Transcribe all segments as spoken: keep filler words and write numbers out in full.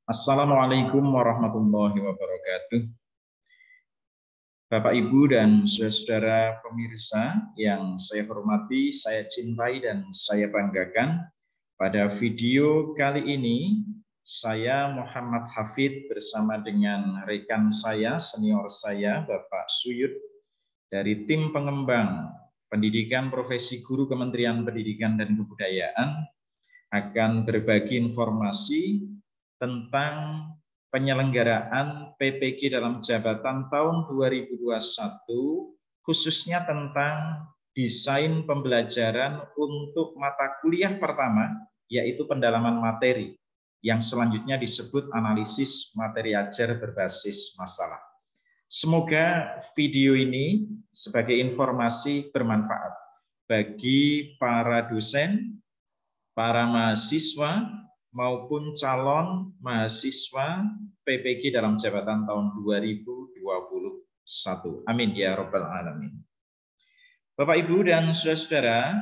Assalamualaikum warahmatullahi wabarakatuh. Bapak, Ibu, dan saudara-saudara pemirsa yang saya hormati, saya cintai, dan saya banggakan. Pada video kali ini, saya Muhammad Hafid bersama dengan rekan saya, senior saya, Bapak Suyud, dari tim pengembang pendidikan profesi guru Kementerian Pendidikan dan Kebudayaan, akan berbagi informasi tentang penyelenggaraan P P G dalam jabatan tahun dua ribu dua puluh satu, khususnya tentang desain pembelajaran untuk mata kuliah pertama, yaitu pendalaman materi, yang selanjutnya disebut analisis materi ajar berbasis masalah. Semoga video ini sebagai informasi bermanfaat bagi para dosen, para mahasiswa maupun calon mahasiswa P P G dalam jabatan tahun dua ribu dua puluh satu. Amin ya Rabbal Alamin. Bapak, Ibu, dan saudara-saudara,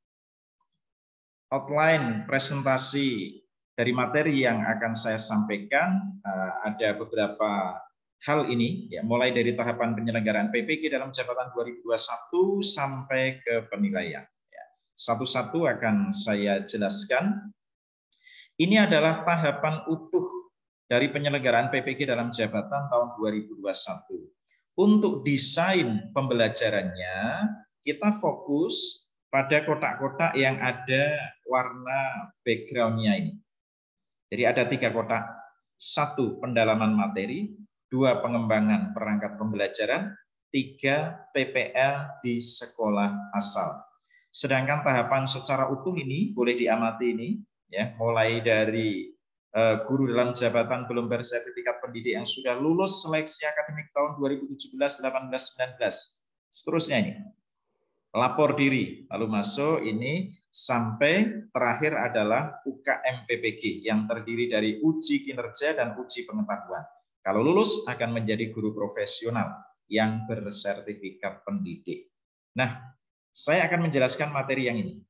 outline presentasi dari materi yang akan saya sampaikan ada beberapa hal ini, ya, mulai dari tahapan penyelenggaraan P P G dalam jabatan dua ribu dua puluh satu sampai ke penilaian. Satu-satu akan saya jelaskan. Ini adalah tahapan utuh dari penyelenggaraan P P G dalam jabatan tahun dua ribu dua puluh satu. Untuk desain pembelajarannya, kita fokus pada kotak-kotak yang ada warna background-nya ini. Jadi ada tiga kotak. Satu, pendalaman materi. Dua, pengembangan perangkat pembelajaran. Tiga, P P L di sekolah asal. Sedangkan tahapan secara utuh ini boleh diamati ini, ya, mulai dari uh, guru dalam jabatan belum bersertifikat pendidik yang sudah lulus seleksi akademik tahun dua ribu tujuh belas, delapan belas, sembilan belas, seterusnya ini, lapor diri, lalu masuk ini sampai terakhir adalah U K M P P G yang terdiri dari uji kinerja dan uji pengetahuan. Kalau lulus akan menjadi guru profesional yang bersertifikat pendidik. Nah, saya akan menjelaskan materi yang ini.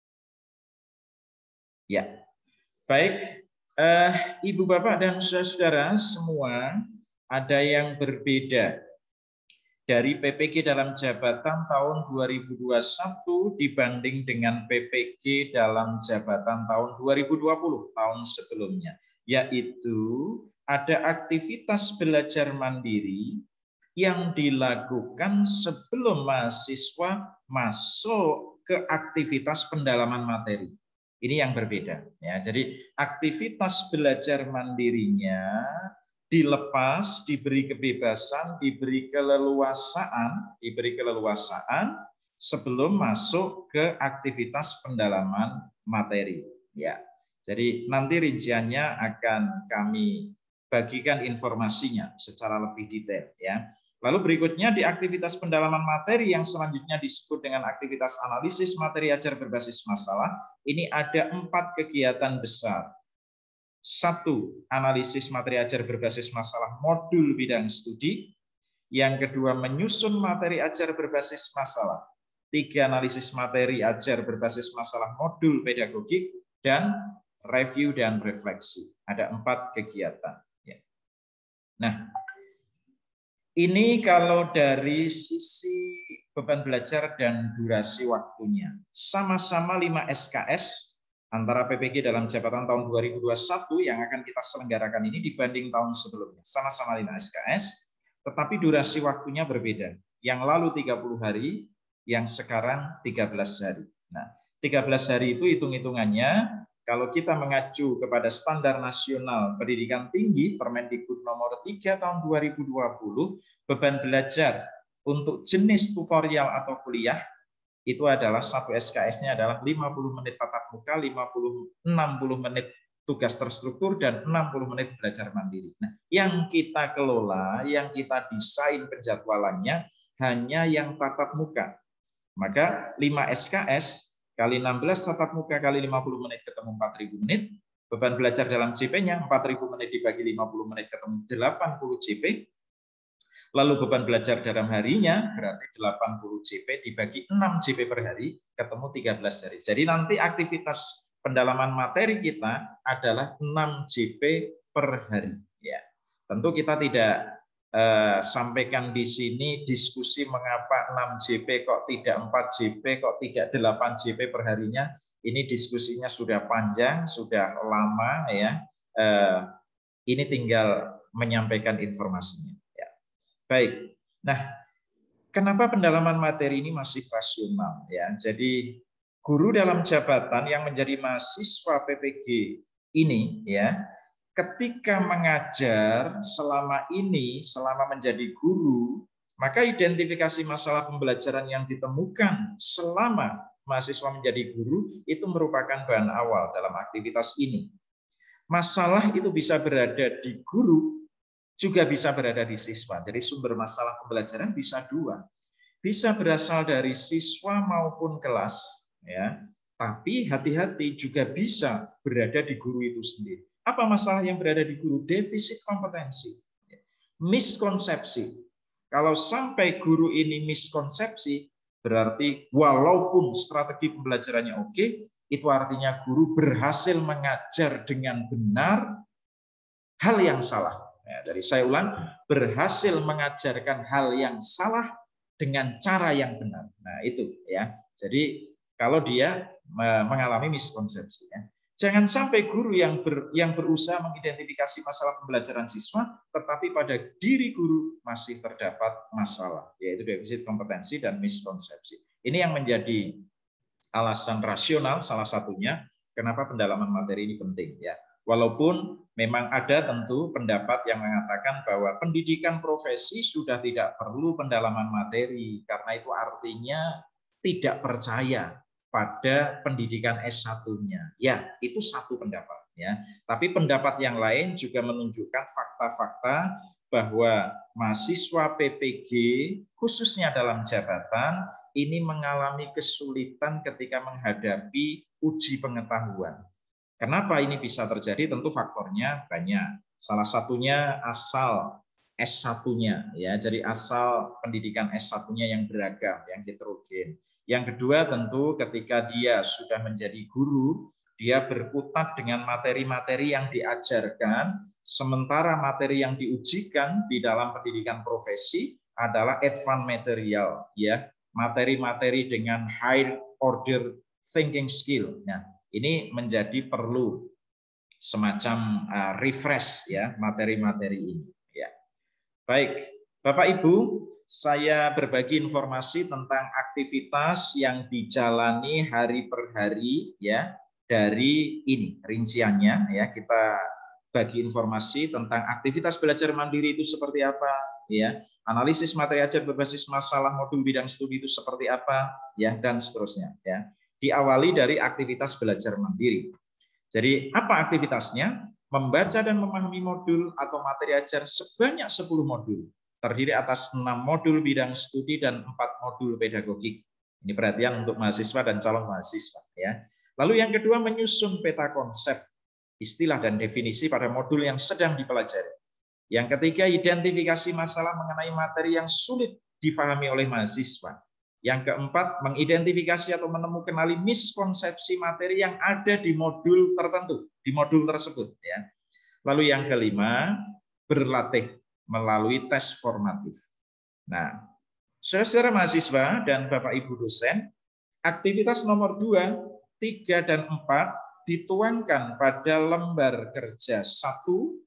Ya, baik, eh, Ibu, Bapak, dan saudara-saudara semua, ada yang berbeda dari P P G dalam jabatan tahun dua ribu dua puluh satu dibanding dengan P P G dalam jabatan tahun dua ribu dua puluh, tahun sebelumnya, yaitu ada aktivitas belajar mandiri yang dilakukan sebelum mahasiswa masuk ke aktivitas pendalaman materi. Ini yang berbeda, ya. Jadi aktivitas belajar mandirinya dilepas, diberi kebebasan, diberi keleluasaan, diberi keleluasaan sebelum masuk ke aktivitas pendalaman materi, ya. Jadi nanti rinciannya akan kami bagikan informasinya secara lebih detail, ya. Lalu berikutnya di aktivitas pendalaman materi yang selanjutnya disebut dengan aktivitas analisis materi ajar berbasis masalah, ini ada empat kegiatan besar. Satu, analisis materi ajar berbasis masalah modul bidang studi. Yang kedua, menyusun materi ajar berbasis masalah. Tiga, analisis materi ajar berbasis masalah modul pedagogik. Dan review dan refleksi. Ada empat kegiatan. Nah, ini kalau dari sisi beban belajar dan durasi waktunya, sama-sama lima S K S antara P P G dalam jabatan tahun dua ribu dua puluh satu yang akan kita selenggarakan ini dibanding tahun sebelumnya. Sama-sama lima S K S, tetapi durasi waktunya berbeda. Yang lalu tiga puluh hari, yang sekarang tiga belas hari. Nah, tiga belas hari itu hitung-hitungannya, kalau kita mengacu kepada standar nasional pendidikan tinggi Permendikbud nomor tiga tahun dua ribu dua puluh, beban belajar untuk jenis tutorial atau kuliah itu adalah satu S K S-nya adalah lima puluh menit tatap muka, lima puluh, enam puluh menit tugas terstruktur, dan enam puluh menit belajar mandiri. Nah, yang kita kelola, yang kita desain penjadwalannya hanya yang tatap muka. Maka lima S K S kali enam belas tatap muka kali lima puluh menit ketemu empat ribu menit, beban belajar dalam C P-nya empat ribu menit dibagi lima puluh menit ketemu delapan puluh C P, lalu beban belajar dalam harinya berarti delapan puluh C P dibagi enam C P per hari ketemu tiga belas hari. Jadi nanti aktivitas pendalaman materi kita adalah enam C P per hari. Ya, tentu kita tidak eh, sampaikan di sini diskusi mengapa enam J P kok tidak empat J P, kok tidak delapan J P per harinya. Ini diskusinya sudah panjang, sudah lama ya. Eh, ini tinggal menyampaikan informasinya. Ya. Baik. Nah, kenapa pendalaman materi ini masih rasional? Ya, jadi guru dalam jabatan yang menjadi mahasiswa P P G ini, ya, ketika mengajar selama ini, selama menjadi guru, maka identifikasi masalah pembelajaran yang ditemukan selama mahasiswa menjadi guru itu merupakan bahan awal dalam aktivitas ini. Masalah itu bisa berada di guru, juga bisa berada di siswa. Jadi sumber masalah pembelajaran bisa dua. Bisa berasal dari siswa maupun kelas, ya. Tapi hati-hati juga bisa berada di guru itu sendiri. Apa masalah yang berada di guru? Defisit kompetensi, miskonsepsi. Kalau sampai guru ini miskonsepsi, berarti walaupun strategi pembelajarannya oke, itu artinya guru berhasil mengajar dengan benar hal yang salah. Ya, dari saya ulang, berhasil mengajarkan hal yang salah dengan cara yang benar. Nah, itu ya. Jadi kalau dia mengalami miskonsepsi, ya. Jangan sampai guru yang ber, yang berusaha mengidentifikasi masalah pembelajaran siswa, tetapi pada diri guru masih terdapat masalah, yaitu defisit kompetensi dan miskonsepsi. Ini yang menjadi alasan rasional salah satunya kenapa pendalaman materi ini penting, ya. Walaupun memang ada tentu pendapat yang mengatakan bahwa pendidikan profesi sudah tidak perlu pendalaman materi karena itu artinya tidak percaya pada pendidikan S satu-nya. Ya, itu satu pendapat, ya. Tapi pendapat yang lain juga menunjukkan fakta-fakta bahwa mahasiswa P P G khususnya dalam jabatan ini mengalami kesulitan ketika menghadapi uji pengetahuan. Kenapa ini bisa terjadi? Tentu faktornya banyak. Salah satunya asal S satu-nya, ya. Jadi asal pendidikan S satu-nya yang beragam, yang heterogen. Yang kedua tentu ketika dia sudah menjadi guru, dia berkutat dengan materi-materi yang diajarkan, sementara materi yang diujikan di dalam pendidikan profesi adalah advanced material, ya. Materi-materi dengan high order thinking skill. Nah, ini menjadi perlu semacam uh, refresh, ya, materi-materi ini, ya. Baik, Bapak Ibu, saya berbagi informasi tentang aktivitas yang dijalani hari per hari, ya, dari ini rinciannya, ya. Kita bagi informasi tentang aktivitas belajar mandiri itu seperti apa, ya. Analisis materi ajar berbasis masalah modul bidang studi itu seperti apa, ya, dan seterusnya, ya. Diawali dari aktivitas belajar mandiri. Jadi apa aktivitasnya? Membaca dan memahami modul atau materi ajar sebanyak sepuluh modul. Terdiri atas enam modul bidang studi dan empat modul pedagogik. Ini perhatian untuk mahasiswa dan calon mahasiswa, ya. Lalu yang kedua, menyusun peta konsep, istilah dan definisi pada modul yang sedang dipelajari. Yang ketiga, identifikasi masalah mengenai materi yang sulit difahami oleh mahasiswa. Yang keempat, mengidentifikasi atau menemukan miskonsepsi materi yang ada di modul tertentu, di modul tersebut, ya. Lalu yang kelima, berlatih melalui tes formatif. Nah, saudara mahasiswa dan Bapak Ibu dosen, aktivitas nomor dua, tiga, dan empat dituangkan pada lembar kerja satu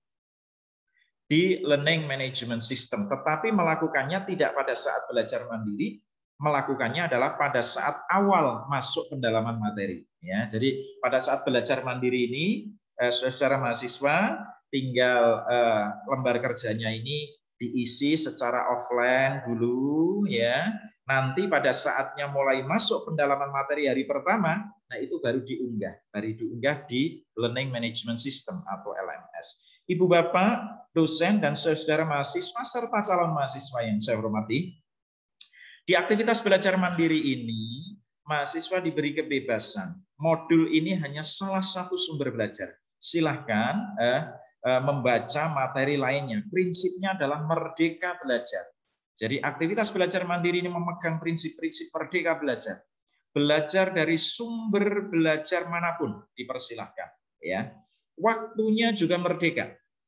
di Learning Management System, tetapi melakukannya tidak pada saat belajar mandiri, melakukannya adalah pada saat awal masuk pendalaman materi. Ya, jadi pada saat belajar mandiri ini, eh, saudara mahasiswa tinggal eh, lembar kerjanya ini diisi secara offline dulu, ya. Nanti pada saatnya mulai masuk pendalaman materi hari pertama, nah itu baru diunggah, baru diunggah di Learning Management System atau L M S. Ibu Bapak, dosen, dan saudara mahasiswa, serta calon mahasiswa yang saya hormati, di aktivitas belajar mandiri ini, mahasiswa diberi kebebasan. Modul ini hanya salah satu sumber belajar. Silahkan eh, eh, membaca materi lainnya. Prinsipnya adalah merdeka belajar. Jadi aktivitas belajar mandiri ini memegang prinsip-prinsip merdeka belajar. Belajar dari sumber belajar manapun dipersilahkan. Ya. Waktunya juga merdeka.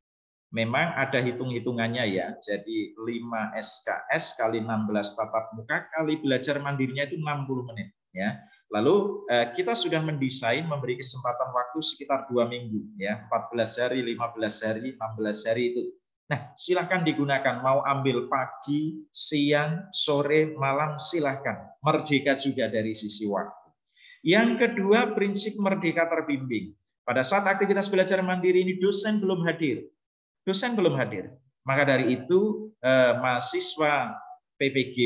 Memang ada hitung-hitungannya ya. Jadi lima S K S kali enam belas tatap muka kali belajar mandirinya itu enam puluh menit ya. Lalu kita sudah mendesain memberi kesempatan waktu sekitar dua minggu ya, empat belas hari, lima belas hari, enam belas hari itu. Nah, silahkan digunakan, mau ambil pagi, siang, sore, malam, silahkan. Merdeka juga dari sisi waktu. Yang kedua, prinsip merdeka terbimbing. Pada saat aktivitas belajar mandiri ini dosen belum hadir. Dosen belum hadir. Maka dari itu eh, mahasiswa P P G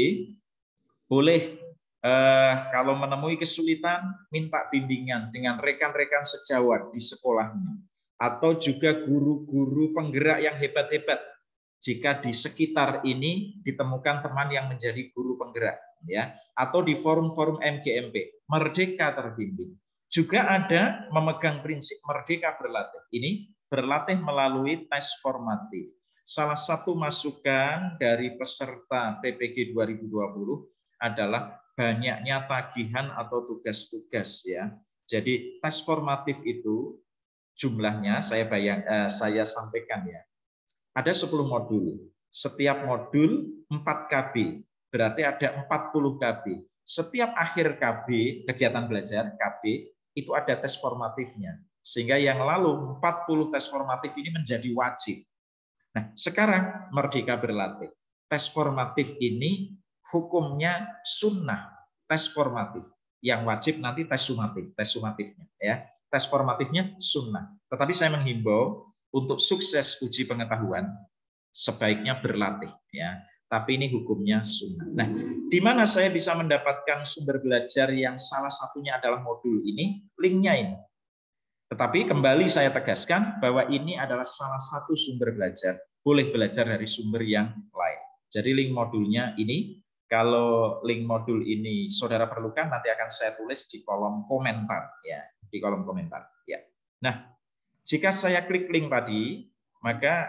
boleh eh, kalau menemui kesulitan minta bimbingan dengan rekan-rekan sejawat di sekolahnya atau juga guru-guru penggerak yang hebat-hebat. Jika di sekitar ini ditemukan teman yang menjadi guru penggerak ya, atau di forum-forum M G M P, merdeka terbimbing. Juga ada memegang prinsip merdeka berlatih. Ini berlatih melalui tes formatif. Salah satu masukan dari peserta P P G dua ribu dua puluh adalah banyaknya tagihan atau tugas-tugas ya. Jadi tes formatif itu jumlahnya saya bayang eh, saya sampaikan ya. Ada sepuluh modul. Setiap modul empat K B. Berarti ada empat puluh K B. Setiap akhir K B, kegiatan belajar K B, itu ada tes formatifnya. Sehingga yang lalu empat puluh tes formatif ini menjadi wajib. Nah, sekarang merdeka berlatih. Tes formatif ini hukumnya sunnah, tes formatif. Yang wajib nanti tes sumatif, tes sumatifnya ya. Tes formatifnya sunnah. Tetapi saya menghimbau untuk sukses uji pengetahuan sebaiknya berlatih ya. Tapi ini hukumnya sunnah. Nah, di mana saya bisa mendapatkan sumber belajar yang salah satunya adalah modul ini? Linknya ini. Tetapi kembali saya tegaskan bahwa ini adalah salah satu sumber belajar. Boleh belajar dari sumber yang lain. Jadi link modulnya ini, kalau link modul ini saudara perlukan, nanti akan saya tulis di kolom komentar ya, di kolom komentar ya. Nah, jika saya klik link tadi, maka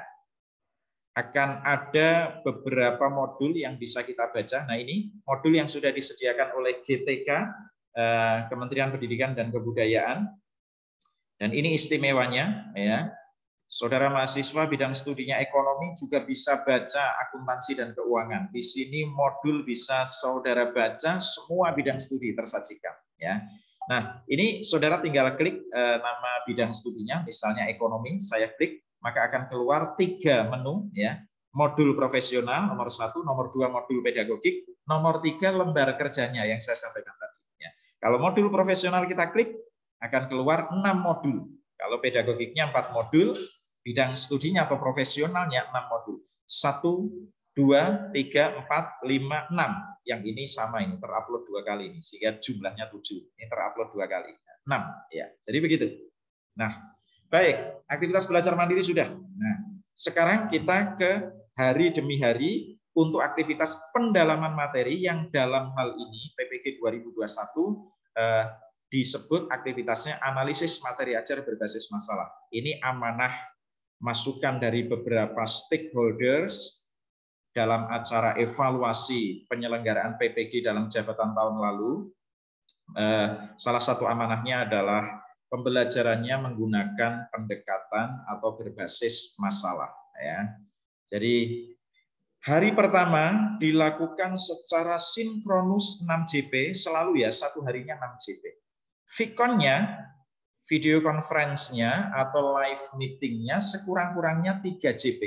akan ada beberapa modul yang bisa kita baca. Nah, ini modul yang sudah disediakan oleh G T K, Kementerian Pendidikan dan Kebudayaan. Dan ini istimewanya ya. Saudara mahasiswa bidang studinya ekonomi juga bisa baca akuntansi dan keuangan. Di sini modul bisa saudara baca, semua bidang studi tersajikan ya. Nah, ini saudara tinggal klik eh, nama bidang studinya, misalnya ekonomi, saya klik, maka akan keluar tiga menu ya. Modul profesional nomor satu, nomor dua modul pedagogik, nomor tiga lembar kerjanya yang saya sampaikan tadi ya. Kalau modul profesional kita klik, akan keluar enam modul. Kalau pedagogiknya empat modul, bidang studinya atau profesionalnya enam modul. satu, dua, tiga, empat, lima, enam. Yang ini sama ini, terupload dua kali ini. Sehingga jumlahnya tujuh. Ini terupload dua kali. enam. Ya, jadi begitu. Nah, baik. Aktivitas belajar mandiri sudah. Nah, sekarang kita ke hari demi hari untuk aktivitas pendalaman materi yang dalam hal ini P P G dua ribu dua puluh satu eh, disebut aktivitasnya analisis materi ajar berbasis masalah. Ini amanah masukan dari beberapa stakeholders dalam acara evaluasi penyelenggaraan P P G dalam jabatan tahun lalu. Eh, salah satu amanahnya adalah pembelajarannya menggunakan pendekatan atau berbasis masalah. Ya. Jadi hari pertama dilakukan secara sinkronus enam J P, selalu ya satu harinya enam J P. Vkonnya, video conference-nya atau live meeting-nya sekurang-kurangnya tiga J P.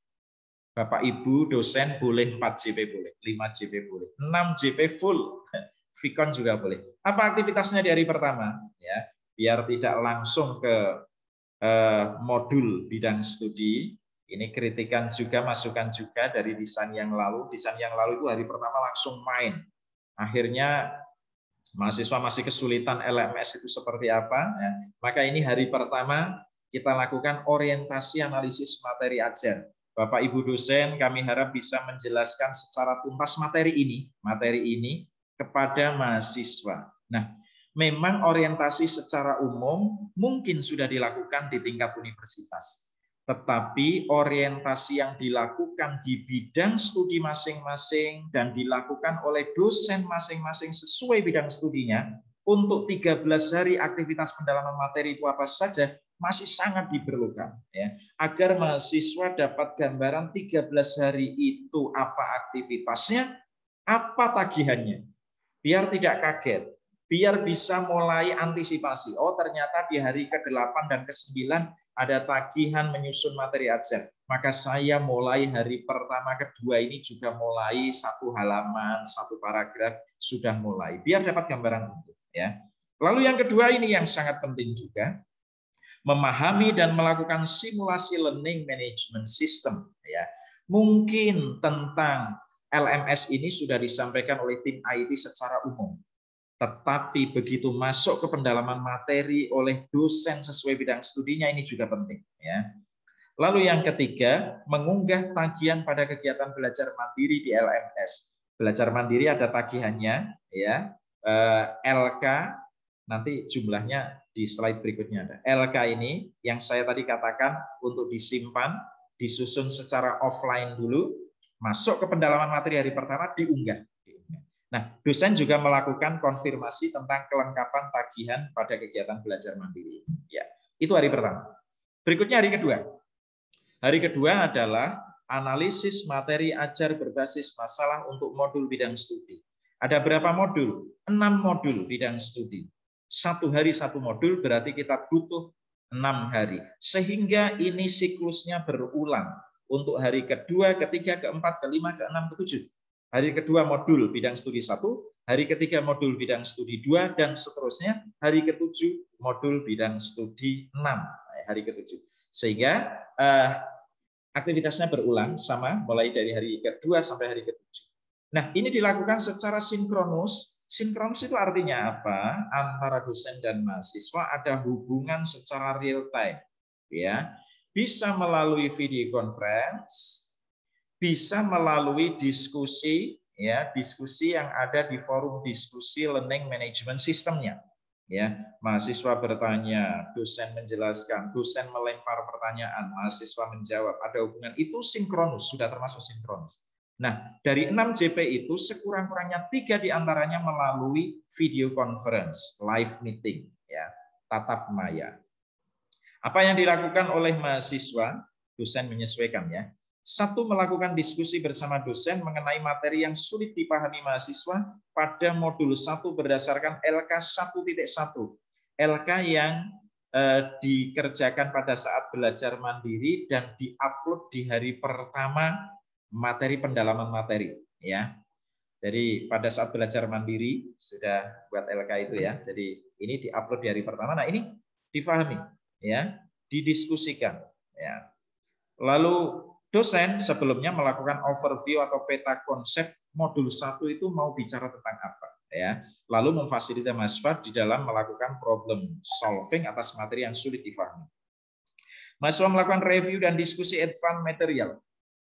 Bapak Ibu dosen boleh empat J P boleh, lima J P boleh, enam J P full. Vkon juga boleh. Apa aktivitasnya di hari pertama? Ya, biar tidak langsung ke eh, modul bidang studi. Ini kritikan juga, masukan juga dari desain yang lalu. Desain yang lalu itu hari pertama langsung main. Akhirnya mahasiswa masih kesulitan L M S itu seperti apa. Ya. Maka ini hari pertama kita lakukan orientasi analisis materi ajar. Bapak Ibu dosen, kami harap bisa menjelaskan secara tuntas materi ini, materi ini kepada mahasiswa. Nah, memang orientasi secara umum mungkin sudah dilakukan di tingkat universitas. Tetapi orientasi yang dilakukan di bidang studi masing-masing dan dilakukan oleh dosen masing-masing sesuai bidang studinya, untuk tiga belas hari aktivitas pendalaman materi itu apa saja, masih sangat diperlukan ya, agar mahasiswa dapat gambaran tiga belas hari itu apa aktivitasnya, apa tagihannya, biar tidak kaget, biar bisa mulai antisipasi. Oh, ternyata di hari ke delapan dan ke sembilan ada tagihan menyusun materi ajar. Maka saya mulai hari pertama, kedua ini juga mulai satu halaman, satu paragraf sudah mulai, biar dapat gambaran itu ya. Lalu yang kedua ini yang sangat penting juga, memahami dan melakukan simulasi learning management system ya. Mungkin tentang L M S ini sudah disampaikan oleh tim I T secara umum. Tetapi begitu masuk ke pendalaman materi oleh dosen sesuai bidang studinya ini juga penting ya. Lalu yang ketiga, mengunggah tagihan pada kegiatan belajar mandiri di L M S. Belajar mandiri ada tagihannya ya. L K nanti jumlahnya di slide berikutnya ada. L K ini yang saya tadi katakan untuk disimpan, disusun secara offline dulu, masuk ke pendalaman materi hari pertama, diunggah. Nah, dosen juga melakukan konfirmasi tentang kelengkapan tagihan pada kegiatan belajar mandiri. Ya, itu hari pertama. Berikutnya hari kedua. Hari kedua adalah analisis materi ajar berbasis masalah untuk modul bidang studi. Ada berapa modul? Enam modul bidang studi. Satu hari satu modul berarti kita butuh enam hari. Sehingga ini siklusnya berulang. Untuk hari kedua, ketiga, keempat, kelima, keenam, ketujuh. Hari kedua modul bidang studi satu, hari ketiga modul bidang studi dua, dan seterusnya hari ketujuh modul bidang studi enam. Hari ketujuh. Sehingga eh, aktivitasnya berulang sama mulai dari hari kedua sampai hari ketujuh. Nah, ini dilakukan secara sinkronus. Sinkronus itu artinya apa? Antara dosen dan mahasiswa ada hubungan secara real time, ya. Bisa melalui video conference, bisa melalui diskusi, ya, diskusi yang ada di forum diskusi learning management systemnya. Ya, mahasiswa bertanya, dosen menjelaskan, dosen melempar pertanyaan, mahasiswa menjawab. Ada hubungan itu sinkronus, sudah termasuk sinkronus. Nah, dari enam J P itu sekurang-kurangnya tiga diantaranya melalui video conference, live meeting, ya, tatap maya. Apa yang dilakukan oleh mahasiswa, dosen menyesuaikan ya. Satu, melakukan diskusi bersama dosen mengenai materi yang sulit dipahami mahasiswa pada modul satu berdasarkan L K satu titik satu. L K yang eh, dikerjakan pada saat belajar mandiri dan diupload di hari pertama materi pendalaman materi ya. Jadi pada saat belajar mandiri sudah buat L K itu ya. Jadi ini diupload di hari pertama. Nah, ini difahami ya, didiskusikan ya. Lalu dosen sebelumnya melakukan overview atau peta konsep modul satu itu mau bicara tentang apa ya. Lalu memfasilitasi mahasiswa di dalam melakukan problem solving atas materi yang sulit difahami. Mahasiswa melakukan review dan diskusi advance material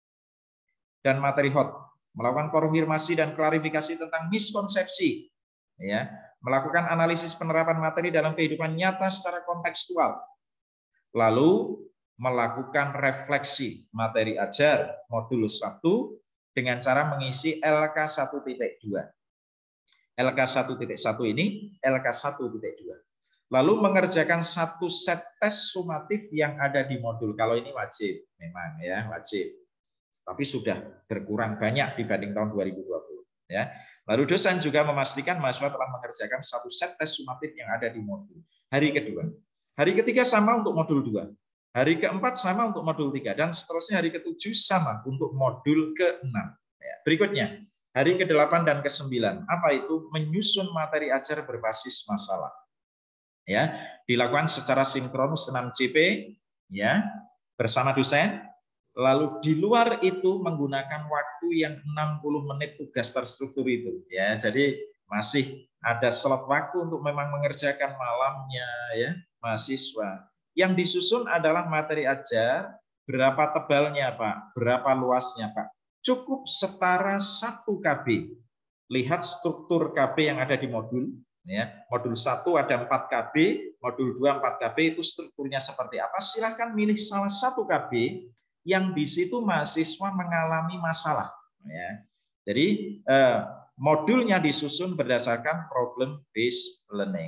dan materi hot, melakukan konfirmasi dan klarifikasi tentang miskonsepsi, ya, melakukan analisis penerapan materi dalam kehidupan nyata secara kontekstual, lalu melakukan refleksi materi ajar modul satu dengan cara mengisi L K satu titik dua. L K satu titik satu ini L K satu titik dua. Lalu mengerjakan satu set tes sumatif yang ada di modul. Kalau ini wajib, memang ya wajib. Tapi sudah berkurang banyak dibanding tahun dua ribu dua puluh. Ya. Lalu dosen juga memastikan mahasiswa telah mengerjakan satu set tes sumatif yang ada di modul. Hari kedua. Hari ketiga sama untuk modul dua. Hari keempat sama untuk modul tiga. Dan seterusnya hari ketujuh sama untuk modul keenam. Ya. Berikutnya, hari kedelapan dan kesembilan. Apa itu? Menyusun materi ajar berbasis masalah. Ya, dilakukan secara sinkronus enam J P ya, bersama dosen. Lalu di luar itu menggunakan waktu yang enam puluh menit tugas terstruktur itu ya. Jadi masih ada slot waktu untuk memang mengerjakan malamnya ya mahasiswa. Yang disusun adalah materi ajar, berapa tebalnya Pak, berapa luasnya Pak. Cukup setara satu K B. Lihat struktur K B yang ada di modul ya. Modul satu ada empat K B, modul dua empat K B, itu strukturnya seperti apa? Silakan milih salah satu K B yang di situ mahasiswa mengalami masalah. Ya. Jadi eh, modulnya disusun berdasarkan problem based learning.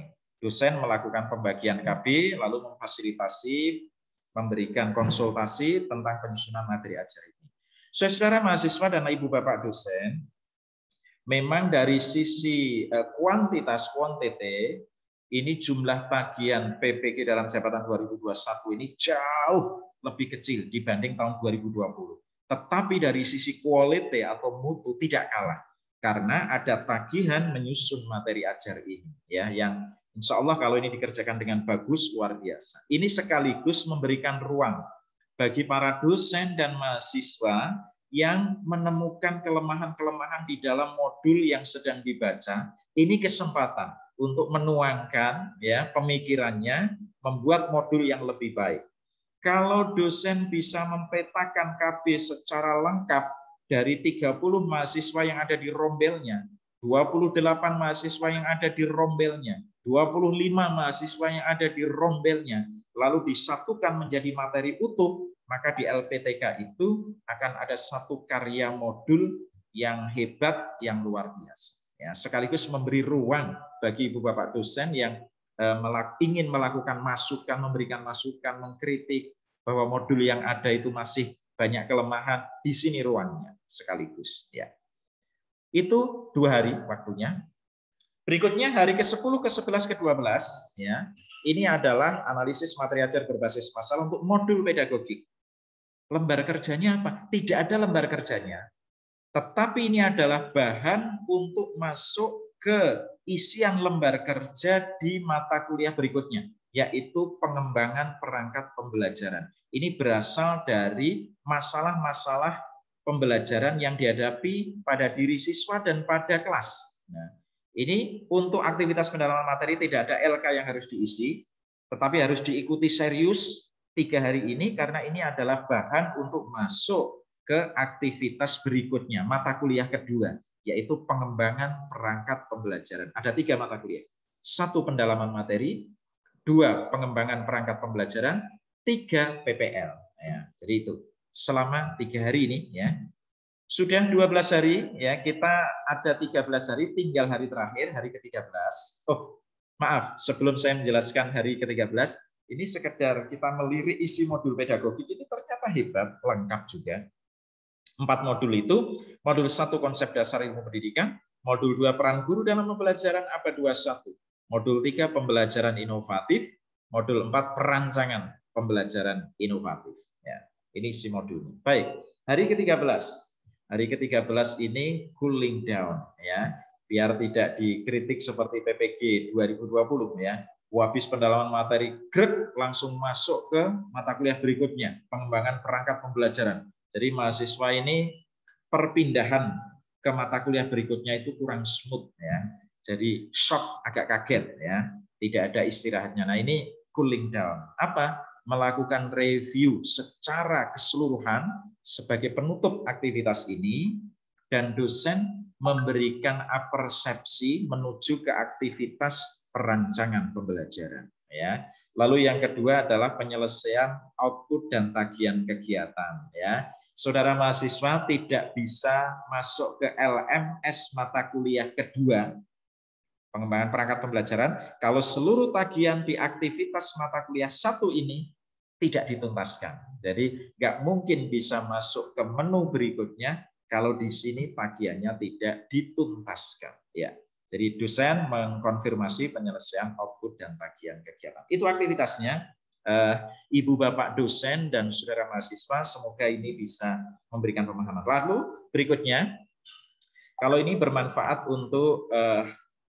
dosen melakukan pembagian K B, lalu memfasilitasi, memberikan konsultasi tentang penyusunan materi ajar ini. Saudara mahasiswa dan ibu bapak dosen, memang dari sisi kuantitas kuantiti, ini jumlah bagian P P G dalam jabatan dua ribu dua puluh satu ini jauh lebih kecil dibanding tahun dua ribu dua puluh. Tetapi dari sisi quality atau mutu tidak kalah, karena ada tagihan menyusun materi ajar ini, ya, yang insya Allah kalau ini dikerjakan dengan bagus, luar biasa. Ini sekaligus memberikan ruang bagi para dosen dan mahasiswa yang menemukan kelemahan-kelemahan di dalam modul yang sedang dibaca. Ini kesempatan untuk menuangkan ya pemikirannya, membuat modul yang lebih baik. Kalau dosen bisa mempetakan K B secara lengkap dari tiga puluh mahasiswa yang ada di rombelnya, dua puluh delapan mahasiswa yang ada di rombelnya, dua puluh lima mahasiswa yang ada di rombelnya, lalu disatukan menjadi materi utuh, maka di L P T K itu akan ada satu karya modul yang hebat, yang luar biasa. Ya, sekaligus memberi ruang bagi ibu bapak dosen yang eh, melak, ingin melakukan masukan, memberikan masukan, mengkritik bahwa modul yang ada itu masih banyak kelemahan, di sini ruangnya sekaligus. Ya, itu dua hari waktunya. Berikutnya hari ke sepuluh, ke sebelas, ke dua belas, ya, ini adalah analisis materi ajar berbasis masalah untuk modul pedagogik. Lembar kerjanya apa? Tidak ada lembar kerjanya, tetapi ini adalah bahan untuk masuk ke isian lembar kerja di mata kuliah berikutnya, yaitu pengembangan perangkat pembelajaran. Ini berasal dari masalah-masalah pembelajaran yang dihadapi pada diri siswa dan pada kelas. Nah, ini untuk aktivitas pendalaman materi tidak ada L K yang harus diisi, tetapi harus diikuti serius tiga hari ini karena ini adalah bahan untuk masuk ke aktivitas berikutnya, mata kuliah kedua, yaitu pengembangan perangkat pembelajaran. Ada tiga mata kuliah. Satu pendalaman materi, dua pengembangan perangkat pembelajaran, tiga P P L. Ya, jadi itu selama tiga hari ini ya. Sudah dua belas hari ya, kita ada tiga belas hari, tinggal hari terakhir, hari ke tiga belas. Oh, maaf, sebelum saya menjelaskan hari ke tiga belas, ini sekedar kita melirik isi modul pedagogik ini ternyata hebat, lengkap juga. Empat modul itu, modul satu konsep dasar ilmu pendidikan, modul dua peran guru dalam pembelajaran abad dua puluh satu, modul tiga pembelajaran inovatif, modul empat perancangan pembelajaran inovatif. Ya, ini isi modul. Baik, hari ke tiga belas. Hari ke tiga belas ini cooling down ya, biar tidak dikritik seperti P P G dua ribu dua puluh ya. Habis pendalaman materi, grek langsung masuk ke mata kuliah berikutnya, pengembangan perangkat pembelajaran. Jadi mahasiswa ini perpindahan ke mata kuliah berikutnya itu kurang smooth ya. Jadi shock, agak kaget ya. Tidak ada istirahatnya. Nah, ini cooling down. Apa? Melakukan review secara keseluruhan sebagai penutup aktivitas ini, dan dosen memberikan apersepsi menuju ke aktivitas perancangan pembelajaran ya. Lalu yang kedua adalah penyelesaian output dan tagihan kegiatan ya. Saudara mahasiswa tidak bisa masuk ke L M S mata kuliah kedua, pengembangan perangkat pembelajaran, kalau seluruh tagihan di aktivitas mata kuliah satu ini tidak dituntaskan. Jadi nggak mungkin bisa masuk ke menu berikutnya kalau di sini tagihannya tidak dituntaskan. Ya, jadi dosen mengkonfirmasi penyelesaian output dan tagihan kegiatan. Itu aktivitasnya. Uh, Ibu bapak dosen dan saudara mahasiswa, semoga ini bisa memberikan pemahaman. Lalu berikutnya, kalau ini bermanfaat untuk uh,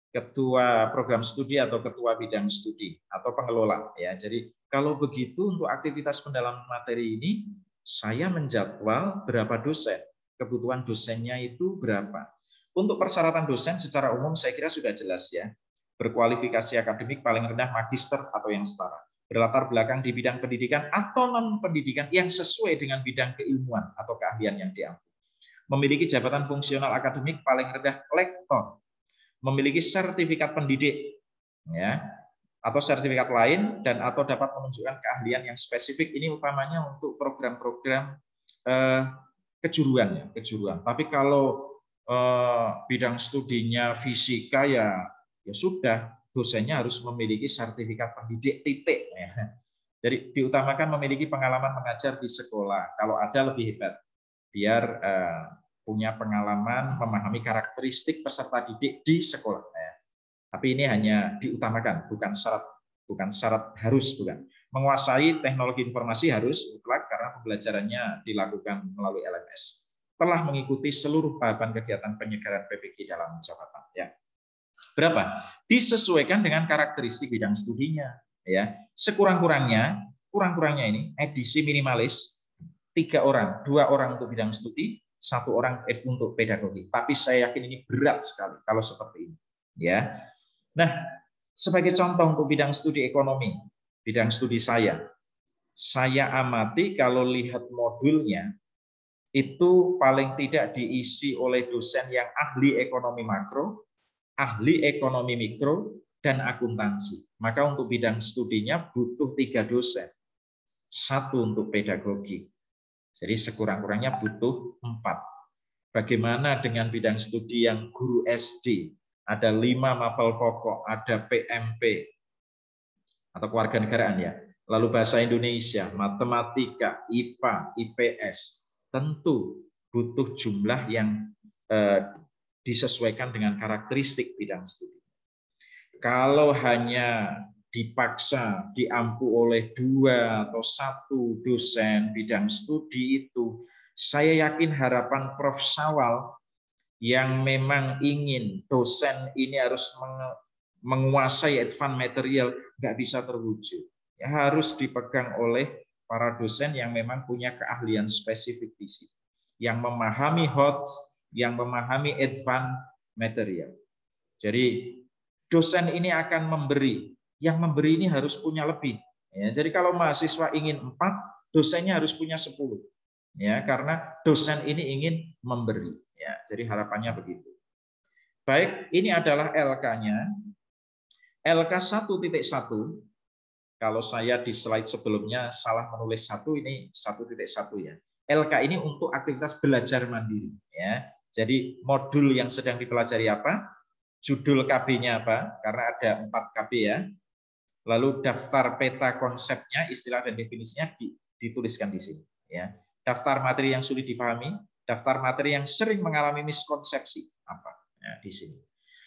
ketua program studi atau ketua bidang studi atau pengelola ya. Jadi kalau begitu untuk aktivitas pendalaman materi ini saya menjadwal berapa dosen, kebutuhan dosennya itu berapa. Untuk persyaratan dosen secara umum saya kira sudah jelas ya. Berkualifikasi akademik paling rendah magister atau yang setara. Berlatar belakang di bidang pendidikan atau non pendidikan yang sesuai dengan bidang keilmuan atau keahlian yang diambil. Memiliki jabatan fungsional akademik paling rendah lektor. Memiliki sertifikat pendidik ya, atau sertifikat lain, dan atau dapat menunjukkan keahlian yang spesifik. Ini utamanya untuk program-program eh, kejuruan ya, kejuruan. Tapi kalau eh, bidang studinya fisika ya ya sudah dosennya harus memiliki sertifikat pendidik titik. Ya. Jadi diutamakan memiliki pengalaman mengajar di sekolah. Kalau ada lebih hebat, biar uh, punya pengalaman memahami karakteristik peserta didik di sekolah. Ya. Tapi ini hanya diutamakan, bukan syarat, bukan syarat harus, bukan. Menguasai teknologi informasi harus mutlak karena pembelajarannya dilakukan melalui L M S. Telah mengikuti seluruh tahapan kegiatan penyegaran P P G dalam jabatan. Ya. Berapa? Disesuaikan dengan karakteristik bidang studinya. Ya, sekurang-kurangnya, kurang-kurangnya ini edisi minimalis tiga orang, dua orang untuk bidang studi, satu orang untuk pedagogi. Tapi saya yakin ini berat sekali kalau seperti ini. Ya, nah sebagai contoh untuk bidang studi ekonomi, bidang studi saya, saya amati kalau lihat modulnya itu paling tidak diisi oleh dosen yang ahli ekonomi makro, ahli ekonomi mikro, dan akuntansi. Maka untuk bidang studinya butuh tiga dosen. Satu untuk pedagogi. Jadi sekurang-kurangnya butuh empat. Bagaimana dengan bidang studi yang guru S D? Ada lima mapel pokok, ada P M P, atau kewarganegaraan ya. Lalu bahasa Indonesia, matematika, I P A, I P S. Tentu butuh jumlah yang eh, disesuaikan dengan karakteristik bidang studi. Kalau hanya dipaksa diampu oleh dua atau satu dosen bidang studi itu, saya yakin harapan Profesor Syawal yang memang ingin dosen ini harus menguasai advanced material nggak bisa terwujud. Ya, harus dipegang oleh para dosen yang memang punya keahlian spesifik di situ, yang memahami hot, yang memahami advanced material. Jadi dosen ini akan memberi, yang memberi ini harus punya lebih. Ya, jadi kalau mahasiswa ingin empat, dosennya harus punya sepuluh. Ya, karena dosen ini ingin memberi. Ya, jadi harapannya begitu. Baik, ini adalah L K-nya. L K satu titik satu, kalau saya di slide sebelumnya salah menulis satu, ini satu titik satu ya. L K ini untuk aktivitas belajar mandiri. Ya, jadi modul yang sedang dipelajari apa? Judul K B-nya apa? Karena ada empat K B ya. Lalu daftar peta konsepnya, istilah dan definisinya dituliskan di sini. Ya. Daftar materi yang sulit dipahami, daftar materi yang sering mengalami miskonsepsi apa? Ya, di sini.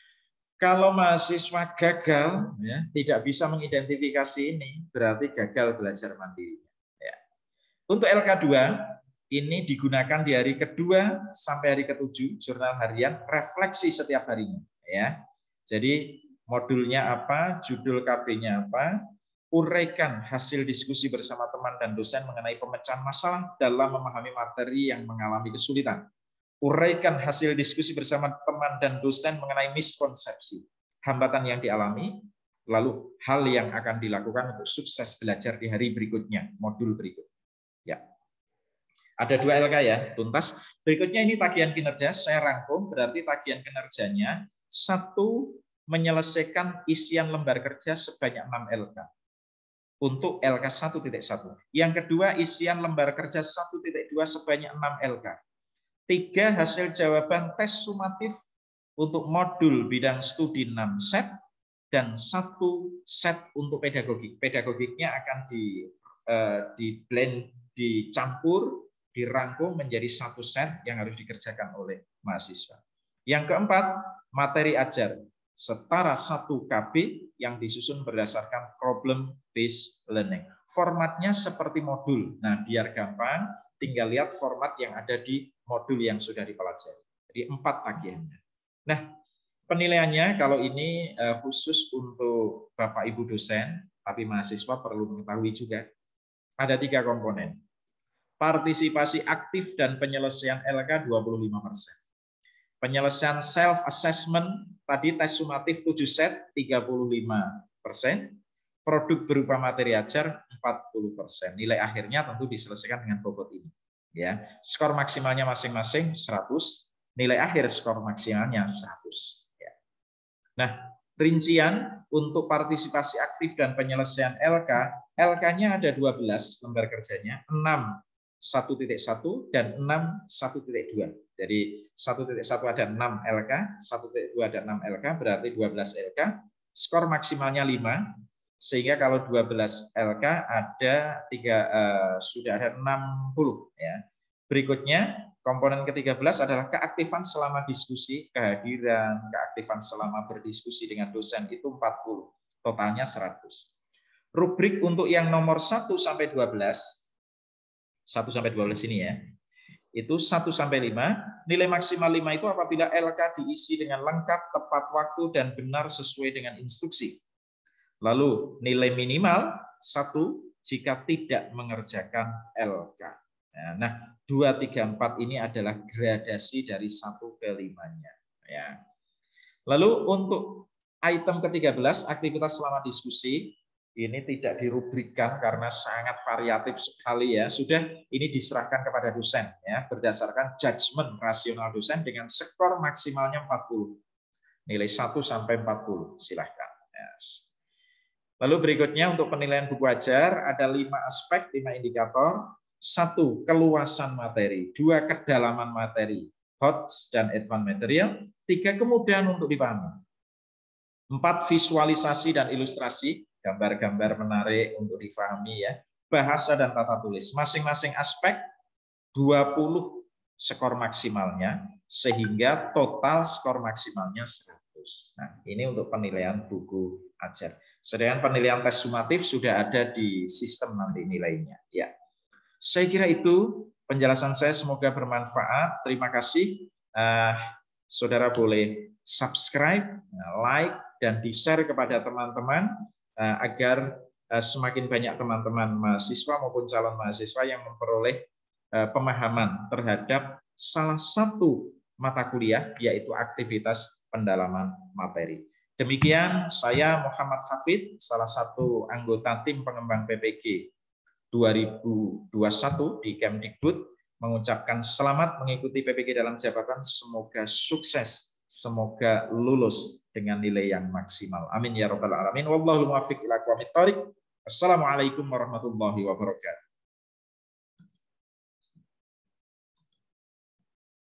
Kalau mahasiswa gagal, ya, tidak bisa mengidentifikasi ini, berarti gagal belajar mandiri. Ya. Untuk L K dua, ini digunakan di hari kedua sampai hari ketujuh, jurnal harian, refleksi setiap harinya. Ya, jadi modulnya apa, judul K B-nya apa, uraikan hasil diskusi bersama teman dan dosen mengenai pemecahan masalah dalam memahami materi yang mengalami kesulitan. Uraikan hasil diskusi bersama teman dan dosen mengenai miskonsepsi, hambatan yang dialami, lalu hal yang akan dilakukan untuk sukses belajar di hari berikutnya, modul berikutnya. Ya. Ada dua L K ya, tuntas. Berikutnya ini tagihan kinerja, saya rangkum, berarti tagihan kinerjanya satu, menyelesaikan isian lembar kerja sebanyak enam L K untuk L K satu titik satu. Yang kedua, isian lembar kerja satu titik dua sebanyak enam L K. Tiga, hasil jawaban tes sumatif untuk modul bidang studi enam set, dan satu set untuk pedagogik. Pedagogiknya akan di, uh, di blend, dicampur, dirangkum menjadi satu set yang harus dikerjakan oleh mahasiswa. Yang keempat, materi ajar setara satu K B yang disusun berdasarkan problem based learning. Formatnya seperti modul. Nah, biar gampang, tinggal lihat format yang ada di modul yang sudah dipelajari. Jadi empat tagihannya. Nah, penilaiannya kalau ini khusus untuk Bapak Ibu dosen, tapi mahasiswa perlu mengetahui juga ada tiga komponen. Partisipasi aktif dan penyelesaian L K dua puluh lima persen. Penyelesaian self-assessment, tadi tes sumatif tujuh set, tiga puluh lima persen. Produk berupa materi ajar, empat puluh persen. Nilai akhirnya tentu diselesaikan dengan bobot ini. Ya, skor maksimalnya masing-masing seratus, nilai akhir skor maksimalnya seratus. Ya. Nah, rincian untuk partisipasi aktif dan penyelesaian L K, L K-nya ada dua belas lembar kerjanya, enam satu titik satu dan enam satu titik dua. Jadi satu titik satu ada enam L K, satu titik dua ada enam L K, berarti dua belas L K. skor maksimalnya lima, sehingga kalau dua belas L K ada tiga, uh, sudah ada enam puluh. Ya. Berikutnya, komponen ke tiga belas adalah keaktifan selama diskusi, kehadiran, keaktifan selama berdiskusi dengan dosen itu empat puluh, totalnya seratus. Rubrik untuk yang nomor satu sampai dua belas, satu sampai dua belas ini ya, itu satu sampai lima, nilai maksimal lima itu apabila L K diisi dengan lengkap, tepat waktu, dan benar sesuai dengan instruksi. Lalu nilai minimal satu jika tidak mengerjakan L K. Nah, dua, tiga, empat ini adalah gradasi dari satu ke lima-nya. Ya. Lalu untuk item ke tiga belas, aktivitas selama diskusi, ini tidak dirubrikan karena sangat variatif sekali ya. Sudah ini diserahkan kepada dosen ya, berdasarkan judgement rasional dosen dengan skor maksimalnya empat puluh. Nilai satu sampai empat puluh, silahkan. Yes. Lalu berikutnya untuk penilaian buku ajar ada lima aspek, lima indikator. Satu, keluasan materi. Dua, kedalaman materi. Hot dan advanced material. Tiga, kemudahan untuk dipahami. Empat, visualisasi dan ilustrasi. Gambar-gambar menarik untuk difahami ya. Bahasa dan tata tulis. Masing-masing aspek dua puluh skor maksimalnya, sehingga total skor maksimalnya seratus. Nah, ini untuk penilaian buku ajar. Sedangkan penilaian tes sumatif sudah ada di sistem nanti nilainya. Ya. Saya kira itu penjelasan saya, semoga bermanfaat. Terima kasih. Uh, saudara boleh subscribe, like, dan di-share kepada teman-teman uh, agar uh, semakin banyak teman-teman mahasiswa maupun calon mahasiswa yang memperoleh uh, pemahaman terhadap salah satu mata kuliah, yaitu aktivitas pendalaman materi. Demikian saya Muhammad Hafid, salah satu anggota tim pengembang P P G dua ribu dua puluh satu di Kemdikbud, mengucapkan selamat mengikuti P P G dalam jabatan, semoga sukses, semoga lulus dengan nilai yang maksimal. Amin ya rabbal alamin. Wallahul muwaffiq ila aqwamit thoriq. Assalamualaikum warahmatullahi wabarakatuh.